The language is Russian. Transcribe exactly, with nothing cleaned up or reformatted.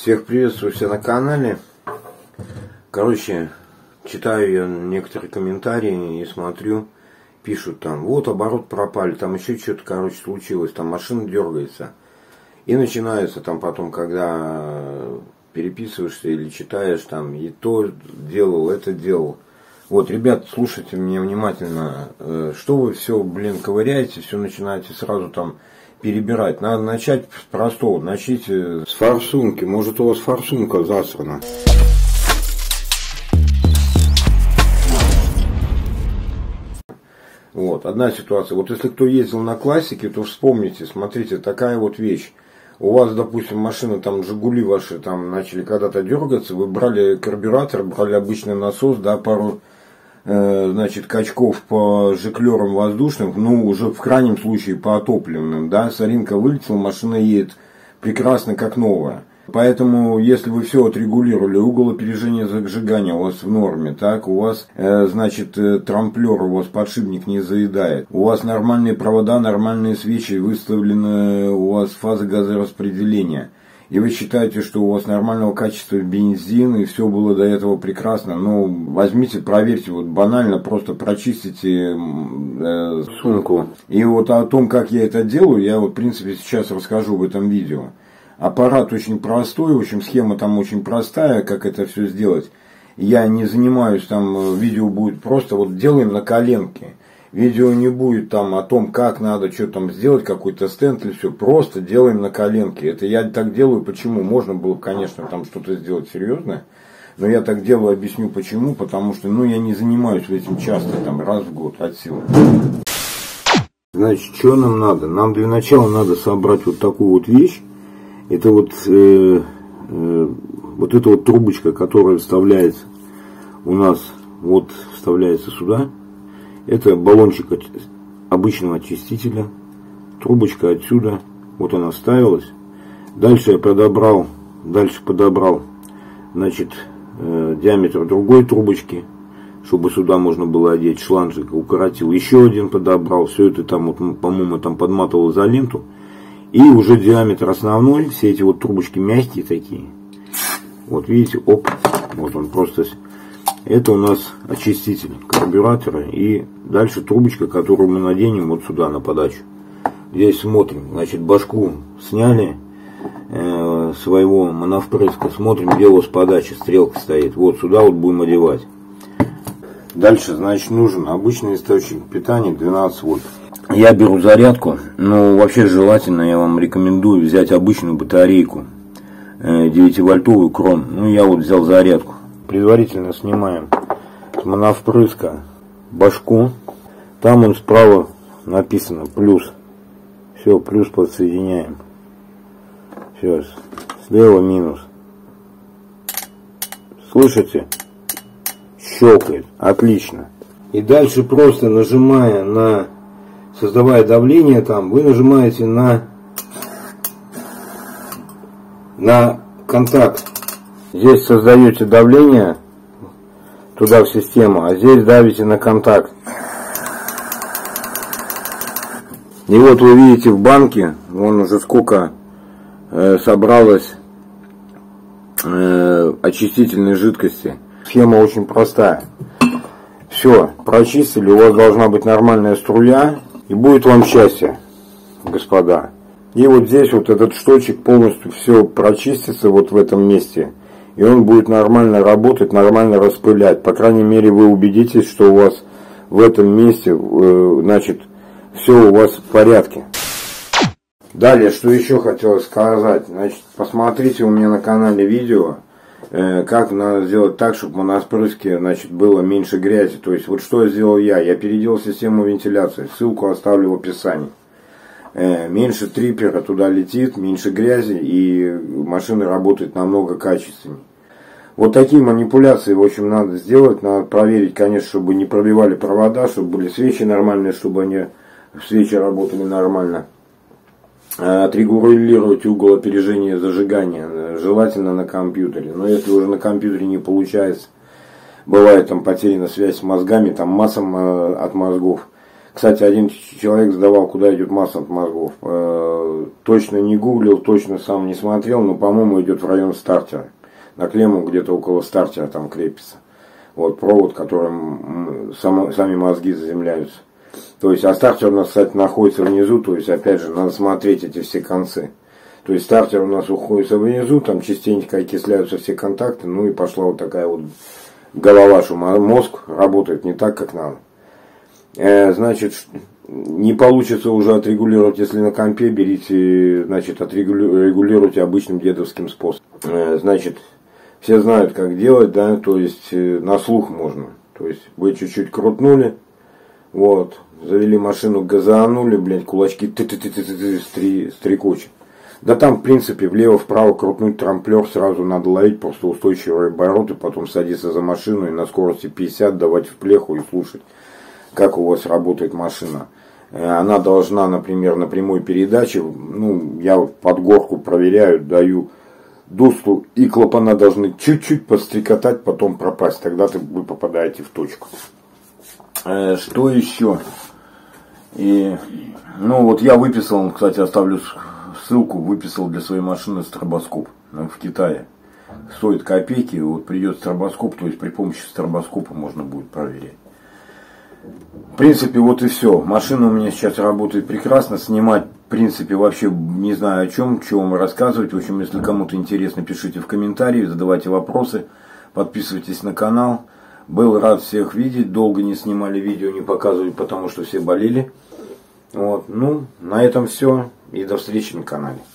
Всех приветствую все на канале. Короче, читаю я некоторые комментарии и смотрю, пишут там, вот оборот пропали, там еще что-то, короче, случилось, там машина дергается. И начинается там потом, когда переписываешься или читаешь, там, и то делал, это делал. Вот, ребят, слушайте меня внимательно, что вы все, блин, ковыряете, все начинаете сразу там перебирать. Надо начать с простого, начните с форсунки. Может, у вас форсунка засрана. Вот, одна ситуация. Вот если кто ездил на классике, то вспомните, смотрите, такая вот вещь. У вас, допустим, машина, там, Жигули ваши, там, начали когда-то дергаться, вы брали карбюратор, брали обычный насос, да, пару, э, значит, качков по жиклерам воздушным, ну, уже в крайнем случае по топливным, да, соринка вылетела, машина едет прекрасно, как новая. Поэтому, если вы все отрегулировали, угол опережения зажигания у вас в норме, так, у вас, э, значит, э, трамплер, у вас подшипник не заедает, у вас нормальные провода, нормальные свечи, выставлены у вас фаза газораспределения, и вы считаете, что у вас нормального качества бензин, и все было до этого прекрасно, ну, возьмите, проверьте, вот банально, просто прочистите э, сумку. И вот о том, как я это делаю, я вот, в принципе, сейчас расскажу в этом видео. Аппарат очень простой, в общем, схема там очень простая, как это все сделать. Я не занимаюсь там, видео будет просто, вот делаем на коленке. Видео не будет там о том, как надо что там сделать, какой-то стенд или все. Просто делаем на коленке. Это я так делаю, почему? Можно было, конечно, там что-то сделать серьезное. Но я так делаю, объясню почему. Потому что, ну, я не занимаюсь этим часто, там, раз в год от силы. Значит, что нам надо? Нам для начала надо собрать вот такую вот вещь. Это вот, э, э, вот эта вот трубочка, которая вставляется у нас, вот вставляется сюда. Это баллончик от обычного очистителя. Трубочка отсюда, вот она вставилась. Дальше я подобрал, дальше подобрал, значит, э, диаметр другой трубочки, чтобы сюда можно было одеть шланжик, укоротил. Еще один подобрал, все это там, вот, по-моему, там подматывал за ленту. И уже диаметр основной, все эти вот трубочки мягкие такие. Вот видите, оп, вот он просто. Это у нас очиститель карбюратора. И дальше трубочка, которую мы наденем вот сюда на подачу. Здесь смотрим, значит, башку сняли э, своего моновпрыска. Смотрим, где у вас подача, стрелка стоит. Вот сюда вот будем одевать. Дальше, значит, нужен обычный источник питания двенадцать вольт. Я беру зарядку, но вообще желательно, я вам рекомендую взять обычную батарейку девятивольтовую крон. Ну, я вот взял зарядку. Предварительно снимаем с моновпрыска башку. Там он справа написано плюс. Все, плюс подсоединяем. Сейчас, слева минус. Слышите? Щелкает. Отлично. И дальше просто нажимая на... Создавая давление там, вы нажимаете на, на контакт. Здесь создаете давление туда в систему, а здесь давите на контакт. И вот вы видите в банке, вон уже сколько э, собралось э, очистительной жидкости. Схема очень простая. Все, прочистили, у вас должна быть нормальная струя. И будет вам счастье, господа. И вот здесь вот этот шточек полностью все прочистится вот в этом месте. И он будет нормально работать, нормально распылять. По крайней мере, вы убедитесь, что у вас в этом месте, значит, все у вас в порядке. Далее, что еще хотел сказать. Значит, посмотрите у меня на канале видео, как надо сделать так, чтобы в моновпрыске, значит, было меньше грязи. То есть, вот что сделал я. Я переделал систему вентиляции. Ссылку оставлю в описании. Меньше триппера туда летит, меньше грязи, и машина работает намного качественнее. Вот такие манипуляции, в общем, надо сделать. Надо проверить, конечно, чтобы не пробивали провода, чтобы были свечи нормальные, чтобы они свечи работали нормально. Отрегулировать угол опережения зажигания, желательно на компьютере. Но если уже на компьютере не получается, бывает там потеряна связь с мозгами, там масса от мозгов. Кстати, один человек задавал, куда идет масса от мозгов. Э, точно не гуглил, точно сам не смотрел, но, по-моему, идет в район стартера. На клемму где-то около стартера там крепится. Вот провод, которым само, сами мозги заземляются. То есть, а стартер у нас, кстати, находится внизу, то есть, опять же, надо смотреть эти все концы. То есть, стартер у нас уходится внизу, там частенько окисляются все контакты, ну и пошла вот такая вот голова, что мозг работает не так, как надо. Э, значит, не получится уже отрегулировать, если на компе, берите, значит, отрегулируйте обычным дедовским способом. Э, значит, все знают, как делать, да, то есть, э, на слух можно. То есть, вы чуть-чуть крутнули, вот, завели машину, газанули, блядь, кулачки ты-ты-ты-ты-ты стрекочут. Да там, в принципе, влево-вправо крутнуть трамплер, сразу надо ловить просто устойчивые обороты, потом садиться за машину и на скорости пятьдесят давать в плеху и слушать, как у вас работает машина. Она должна, например, на прямой передаче, ну, я вот под горку проверяю, даю дусту, и клапана должны чуть-чуть подстрекотать, потом пропасть, тогда вы попадаете в точку. Что еще? И, ну, вот я выписал, кстати, оставлю ссылку, выписал для своей машины стробоскоп в Китае. Стоит копейки, вот придет стробоскоп, то есть при помощи стробоскопа можно будет проверять. В принципе, вот и все. Машина у меня сейчас работает прекрасно. Снимать, в принципе, вообще не знаю о чем, что вам рассказывать. В общем, если кому-то интересно, пишите в комментарии, задавайте вопросы, подписывайтесь на канал. Был рад всех видеть. Долго не снимали видео, не показывали, потому что все болели. Вот. Ну, на этом все. И до встречи на канале.